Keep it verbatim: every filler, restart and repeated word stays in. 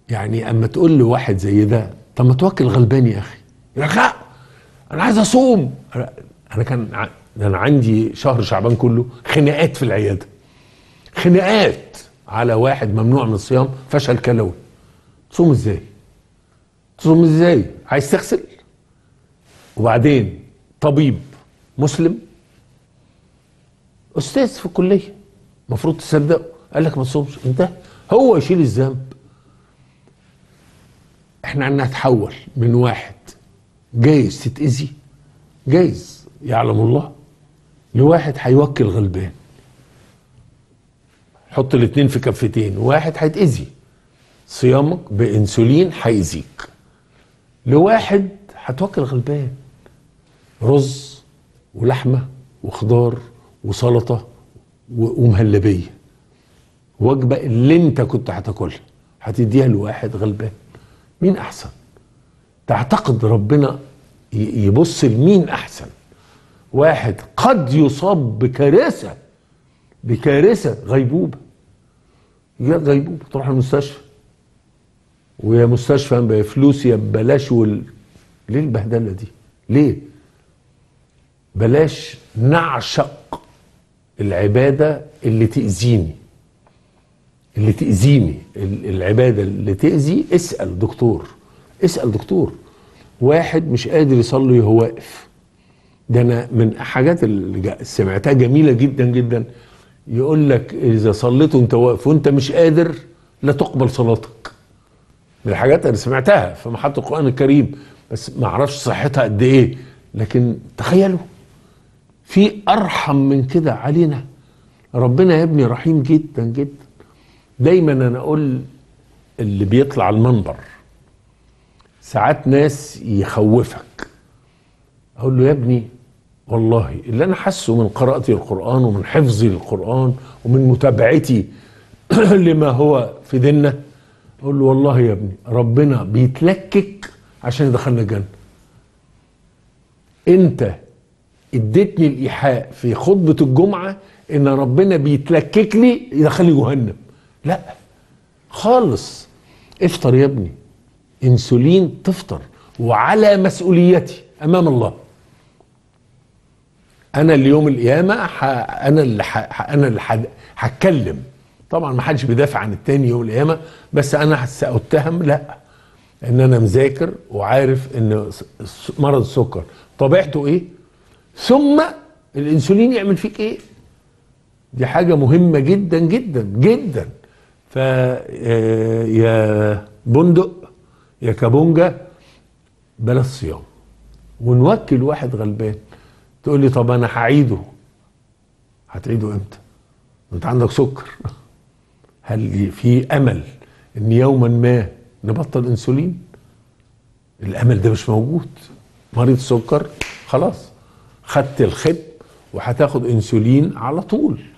يعني اما تقول لواحد زي ده طب ما توكل غلبان يا اخي، يقول لك لا انا عايز اصوم. انا كان ع- انا عندي شهر شعبان كله خناقات في العياده، خناقات على واحد ممنوع من الصيام فشل كلوي. تصوم ازاي؟ تصوم ازاي؟ عايز تغسل؟ وبعدين طبيب مسلم استاذ في الكليه المفروض تصدقه قال لك ما تصومش، انت هو يشيل الذنب. احنا عندنا نتحول من واحد جايز تتأذي، جايز يعلم الله، لواحد هيوكل غلبان. حط الاتنين في كفتين، واحد هيتأذي صيامك بانسولين هيأذيك، لواحد هتوكل غلبان رز ولحمه وخضار وسلطه و- ومهلبيه، وجبه اللي انت كنت هتاكلها هتديها لواحد غلبان. مين احسن؟ تعتقد ربنا ي- يبص لمين احسن؟ واحد قد يصاب بكارثه، بكارثه غيبوبه، يا غيبوبه تروح المستشفى، ويا مستشفى بفلوس يا ببلاش وال... ليه البهدله دي؟ ليه؟ بلاش نعشق العباده اللي تأذيني، اللي تأذيني ال- العباده اللي تأذي. اسأل دكتور، اسأل دكتور. واحد مش قادر يصلي وهو واقف، ده انا من الحاجات اللي جا- سمعتها جميله جدا جدا، يقول لك اذا صليت وانت واقف وانت مش قادر لا تقبل صلاتك. من الحاجات اللي سمعتها في محطة القرآن الكريم، بس ما اعرفش صحتها قد ايه، لكن تخيلوا في ارحم من كده علينا. ربنا يا ابني رحيم جدا جدا. دايما انا اقول اللي بيطلع المنبر ساعات ناس يخوفك، اقول له يا ابني والله اللي انا حاسه من قراءتي القرآن ومن حفظي للقرآن ومن متابعتي لما هو في ديننا، اقول له والله يا ابني ربنا بيتلكك عشان يدخلنا الجنه. انت اديتني الايحاء في خطبه الجمعه ان ربنا بيتلكك لي يدخلني جهنم. لا خالص، افطر يا ابني، انسولين تفطر، وعلى مسؤوليتي امام الله. انا اليوم القيامه ح... انا اللي ح... انا اللي ح... هتكلم. طبعا ما حدش بيدافع عن التاني يوم القيامه، بس انا سأتهم لا ان انا مذاكر وعارف ان س- مرض السكر طبيعته ايه، ثم الانسولين يعمل فيك ايه. دي حاجه مهمه جدا جدا جدا. ف آه، يا بندق يا كابونجا بلا الصيام، ونوكل واحد غلبان. تقول لي طب انا هعيده، هتعيده امتى؟ انت عندك سكر. هل في امل ان يوما ما نبطل انسولين؟ الامل ده مش موجود. مريض سكر خلاص خدت الخب وهتاخد انسولين على طول.